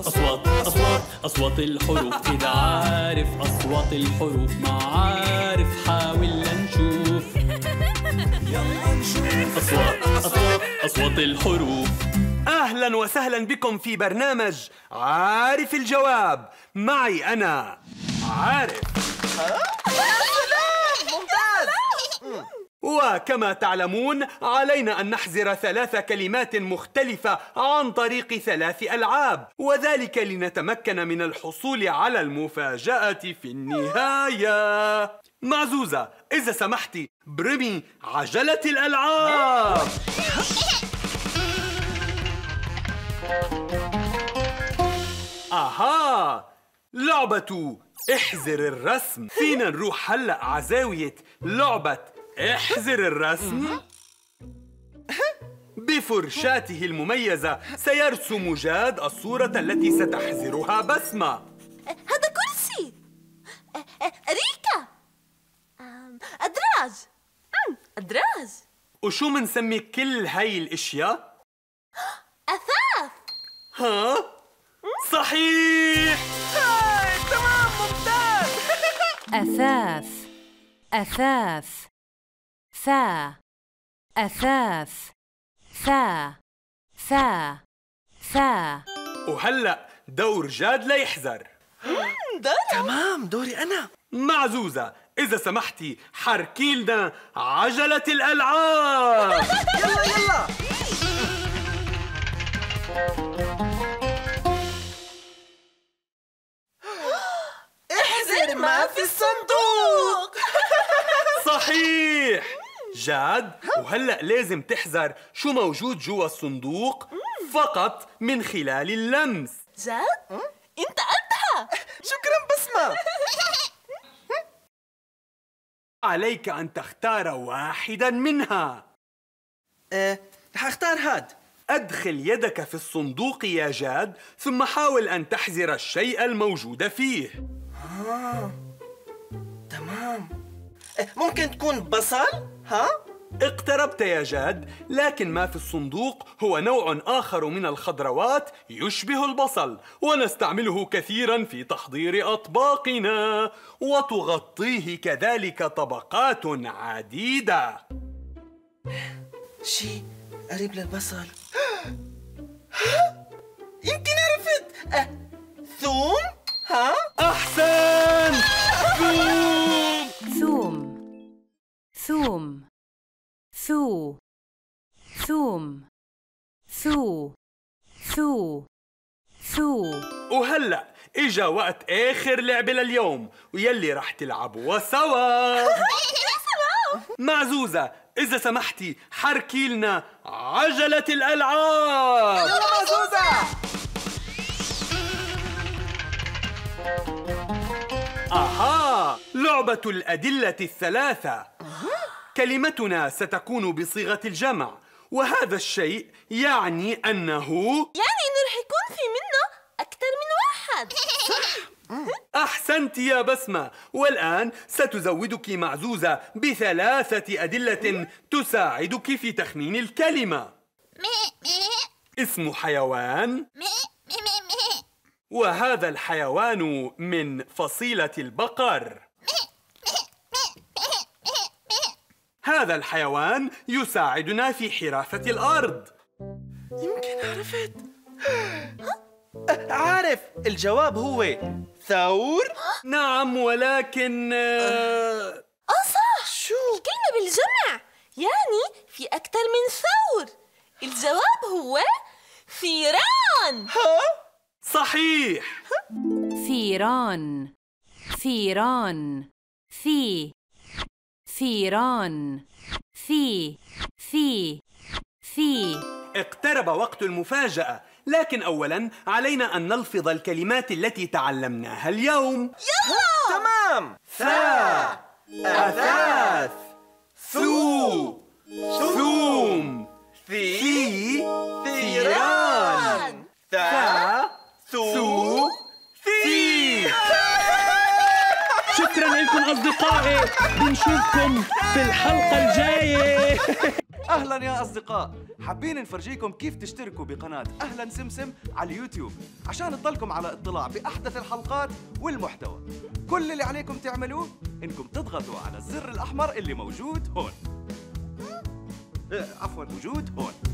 أصوات أصوات أصوات الحروف، إذا عارف أصوات الحروف معارف حاول لنشوف. يلا نشوف أصوات أصوات أصوات الحروف. أهلاً وسهلاً بكم في برنامج عارف الجواب. معي أنا عارف. ممتاز. وكما تعلمون علينا أن نحزر 3 كلمات مختلفة عن طريق 3 ألعاب، وذلك لنتمكن من الحصول على المفاجأة في النهاية. معزوزة، إذا سمحتي برمي عجلة الألعاب. آها، لعبة احذر الرسم. فينا نروح هلأ عزاوية لعبة احذر الرسم. بفرشاته المميزة سيرسم جاد الصورة التي ستحذرها بسمة. هذا كرسي. ريكا. أدراج. أدراج. وشو منسمي كل هاي الاشياء؟ أثاث. ها؟ صحيح. تمام، ممتاز. أثاث أثاث ثا أثاث ثا ثا ثا. وهلأ دور جاد ليحذر. تمام، دوري أنا. معزوزة، إذا سمحتي حركي لنا عجلة الألعاب. يلا يلا. احذر ما في الصندوق. صحيح جاد، وهلأ لازم تحذر شو موجود جوا الصندوق فقط من خلال اللمس. جاد؟ أنت أذهى. شكرا بسمة. عليك أن تختار واحدا منها. رح اختار هاد. أدخل يدك في الصندوق يا جاد، ثم حاول أن تحذر الشيء الموجود فيه. تمام. ممكن تكون بصل؟ ها؟ اقتربت يا جاد، لكن ما في الصندوق هو نوع آخر من الخضروات يشبه البصل، ونستعمله كثيراً في تحضير أطباقنا، وتغطيه كذلك طبقات عديدة. شي قريب للبصل. يمكن عرفت. ثوم؟ ها؟ أحسن. ثوم ثوم ثو ثوم ثو ثو ثو. وهلأ إجا وقت آخر لعبة لليوم، ويلي رح تلعبوا سوا. معزوزة، إذا سمحتي حركي لنا عجلة الألعاب. يلا معزوزة. آها، لعبة الأدلة الثلاثة. كلمتنا ستكون بصيغة الجمع، وهذا الشيء يعني أنه إنه رح يكون في منه أكثر من واحد. أحسنت يا بسمة. والآن ستزودك معزوزة ب3 أدلة تساعدك في تخمين الكلمة. اسم حيوان، وهذا الحيوان من فصيلة البقر. هذا الحيوان يساعدنا في حراسة الأرض. يمكن عرفت. عارف، الجواب هو ثور. نعم، ولكن صح. شو؟ الكلمة بالجمع، يعني في أكثر من ثور. الجواب هو ثيران. صحيح. ثيران ثيران ثي ثيران ثي ثي ثي. اقترب وقت المفاجأة، لكن أولاً علينا أن نلفظ الكلمات التي تعلمناها اليوم. تمام. ثا أثاث ثو ثوم ثي ثيران ثا ثو ثي. شكراً لكم أصدقائي، بنشوفكم في الحلقة الجاية. أهلا يا أصدقاء، حابين نفرجيكم كيف تشتركوا بقناة أهلا سمسم على اليوتيوب عشان تضلكم على اطلاع بأحدث الحلقات والمحتوى. كل اللي عليكم تعملوه إنكم تضغطوا على الزر الأحمر اللي موجود هون. عفوا، موجود هون.